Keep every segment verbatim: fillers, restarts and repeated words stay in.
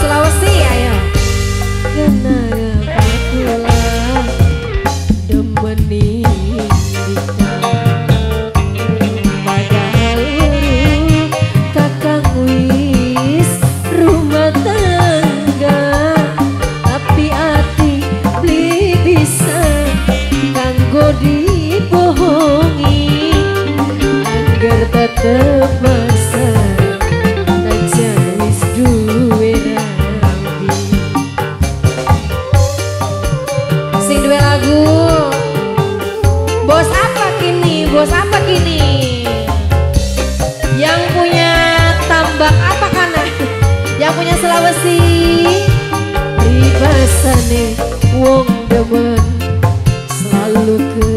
Sulawesi ayo. Kenapa kula demeni padahal kakang wis rumah tangga, tapi ati beli bisa kanggo dibohongi agar tetep masa najan wis duwe rabi. Sing duwe lagu bos apa kini, bos apa kini, yang punya tambak apa kana, yang punya Sulawesi ribasane wong demen selalu ke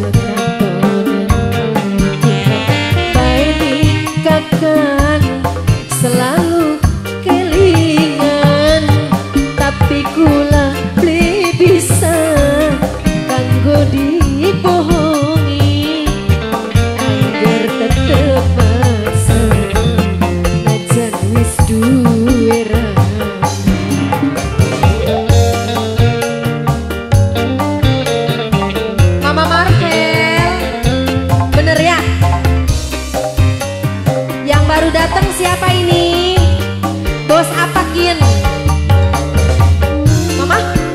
kakang selalu kelingan, tapi kula beli bisa kanggo dibohongi agar tetep masa najan wis duwe rabi. Mama Marvel, bener ya? Baru datang siapa ini? Bos apa kin? Mama?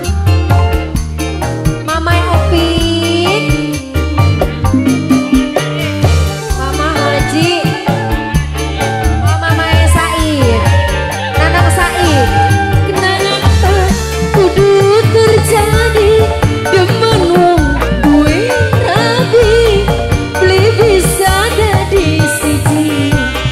Mama Opik? Mama Haji? Oh, Mama Said? Nanang Said? Kenapa kudu terjadi demen wong gue rabi, beli bisa jadi siji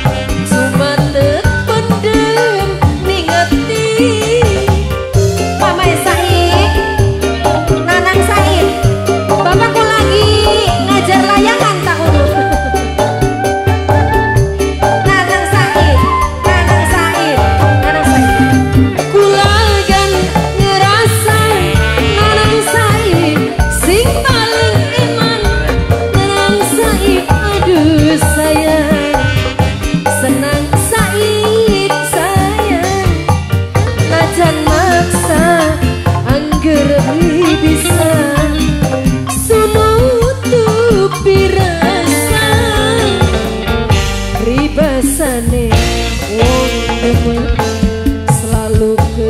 ribasane wong demen selalu ke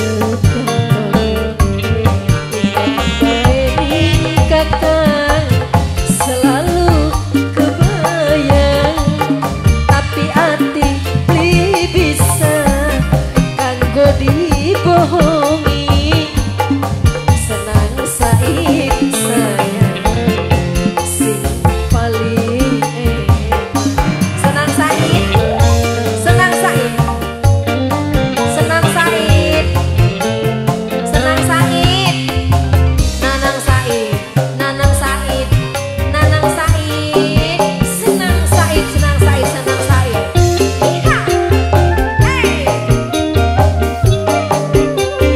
baik kakang selalu kebayang, tapi ati beli bisa kanggo dibohongi senang Said sayang sing paling senang Said, senang Said, senang Said, senang Said, Nanang Said, Nanang Said, Nanang Said, senang Said, senang Said, senang Said. Iha, hey.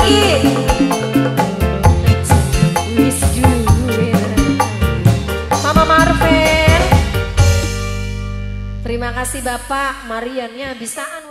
lagi. Mama Marvel. Terima kasih Bapak Mariannya bisaan.